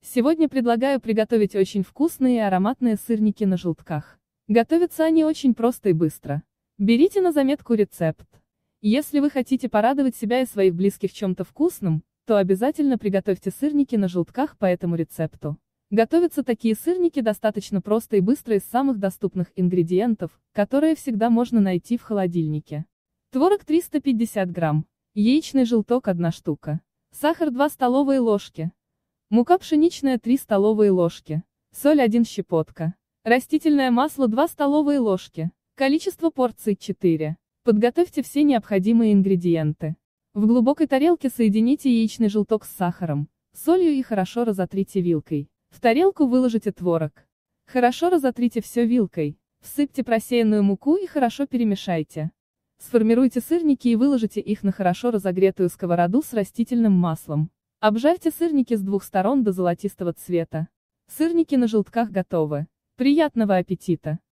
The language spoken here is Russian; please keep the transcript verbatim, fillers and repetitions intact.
Сегодня предлагаю приготовить очень вкусные и ароматные сырники на желтках. Готовятся они очень просто и быстро. Берите на заметку рецепт. Если вы хотите порадовать себя и своих близких чем-то вкусным, то обязательно приготовьте сырники на желтках по этому рецепту. Готовятся такие сырники достаточно просто и быстро из самых доступных ингредиентов, которые всегда можно найти в холодильнике. Творог триста пятьдесят грамм, яичный желток одна штука, сахар два столовые ложки, мука пшеничная три столовые ложки, соль одна щепотка, растительное масло два столовые ложки, количество порций четыре. Подготовьте все необходимые ингредиенты. В глубокой тарелке соедините яичный желток с сахаром, солью и хорошо разотрите вилкой. В тарелку выложите творог. Хорошо разотрите все вилкой. Всыпьте просеянную муку и хорошо перемешайте. Сформируйте сырники и выложите их на хорошо разогретую сковороду с растительным маслом. Обжарьте сырники с двух сторон до золотистого цвета. Сырники на желтках готовы. Приятного аппетита!